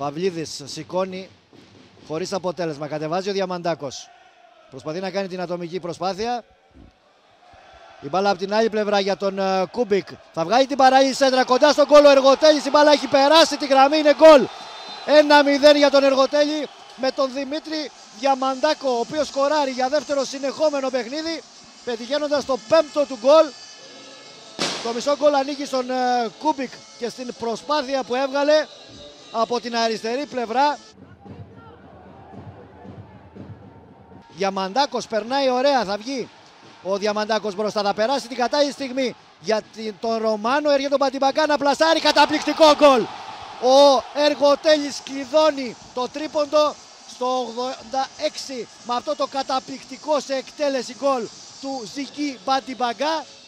Παυλίδης σηκώνει χωρίς αποτέλεσμα. Κατεβάζει ο Διαμαντάκος. Προσπαθεί να κάνει την ατομική προσπάθεια. Η μπάλα από την άλλη πλευρά για τον Κούμπικ. Θα βγάλει την παράλληλη σέντρα κοντά στον γκολ ο Εργοτέλης. Η μπάλα έχει περάσει τη γραμμή, είναι γκολ. 1-0 για τον Εργοτέλη με τον Δημήτρη Διαμαντάκο, ο οποίος σκοράρει για δεύτερο συνεχόμενο παιχνίδι, πετυχαίνοντας το 5ο του γκολ. Το μισό γκολ ανήκει στον Κούμπικ και στην προσπάθεια που έβγαλε από την αριστερή πλευρά. Διαμαντάκος περνάει ωραία, θα βγει ο Διαμαντάκος μπροστά, θα περάσει την κατάλληλη στιγμή για τον Ρωμάνο. Έρχεται τον Μπαντιμπαγκά να πλασάρει, καταπληκτικό γκολ. Ο Εργοτέλης κλειδώνει το τρίποντο στο 86 με αυτό το καταπληκτικό σε εκτέλεση γκολ του Ζική Μπαντιμπαγκά.